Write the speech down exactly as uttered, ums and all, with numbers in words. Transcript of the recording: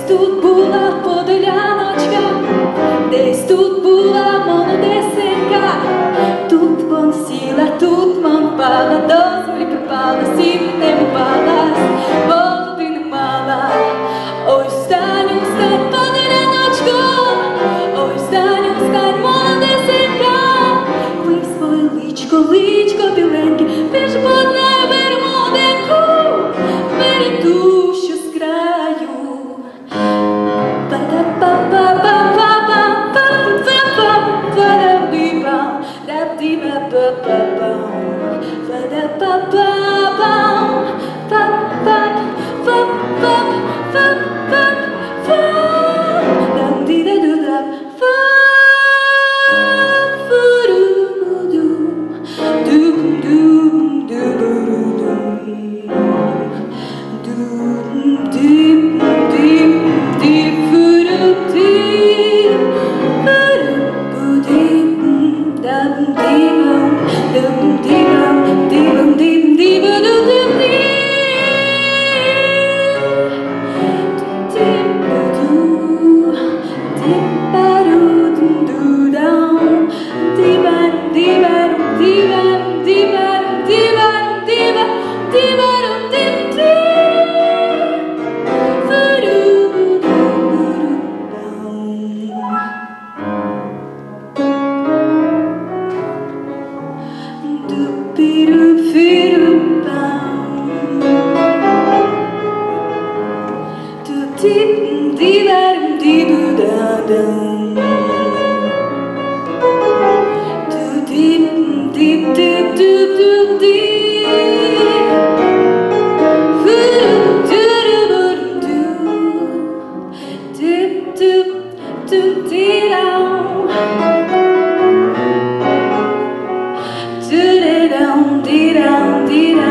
тут була подоляночка, десь тут була молодесенька, тут вон сіла, тут вон впала, до землі припала, сіла, не впалась, молоди не мала. Ой, встань, встань, подоляночко, ой, встань, встань, молодесенька, вий своє личко, личко біленьке, ти ж подне вермоденьку, бери ту, що з краю. Dee-dum, dee-dum, dee-dum.